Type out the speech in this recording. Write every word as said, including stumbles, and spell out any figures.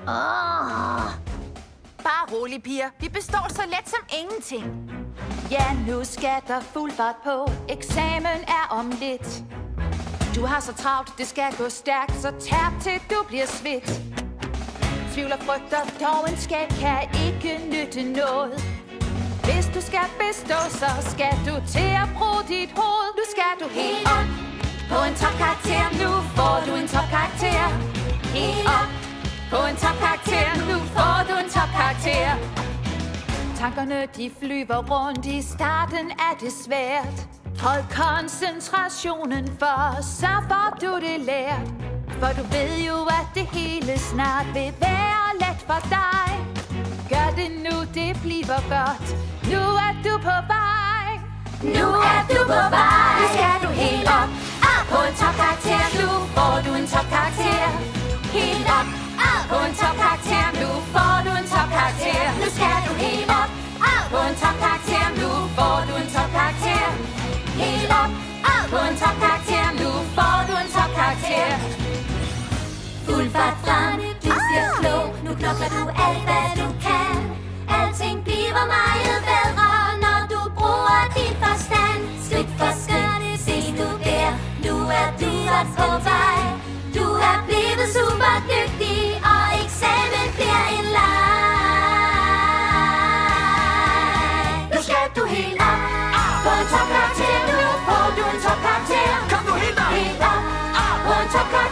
Oh. Bare rolig, piger. Vi består så let som ingenting. Ja, nu skal der fuld fart på. Eksamen er om lidt. Du har så travlt, det skal gå stærkt, så tærp til du bliver svedt. Tvivl og frygter, dovenskab kan ikke nytte noget. Hvis du skal bestå, så skal du til at bruge dit hoved. Nu skal du helt op på en topkarakter. Nu får du en topkarakter. Helt op på en topkarakter. Nu får du en topkarakter. Tankerne de flyver rundt, i starten er det svært. Hold koncentrationen, for så får du det lært. For du ved jo, at det hele snart vil være let for dig. Gør det nu, det bliver godt. Nu er du på vej. Nu er du på vej. Nu skal du helt op, op på en topkarakter. Nu får du en topkarakter. Helt op, op på en topkarakter. Nu får du en topkarakter. Nu skal du helt op, op på en topkarakter. Nu får du en topkarakter. Helt op, op på en topkarakter. Nu får du en topkarakter. Fuld fart frem, du bliver klog. Nu knokler du alt, hvad du kan. Alting bliver meget bedre, når du bruger din forstand. Skridt for skridt, se du der. Nu er du godt på vej. Du er blevet super dygtig, og eksamen bliver en leg. Nu skal du helt op, på en topkarakter. Nu får du en topkarakter. Kom nu helt op, helt op, på en topkarakter.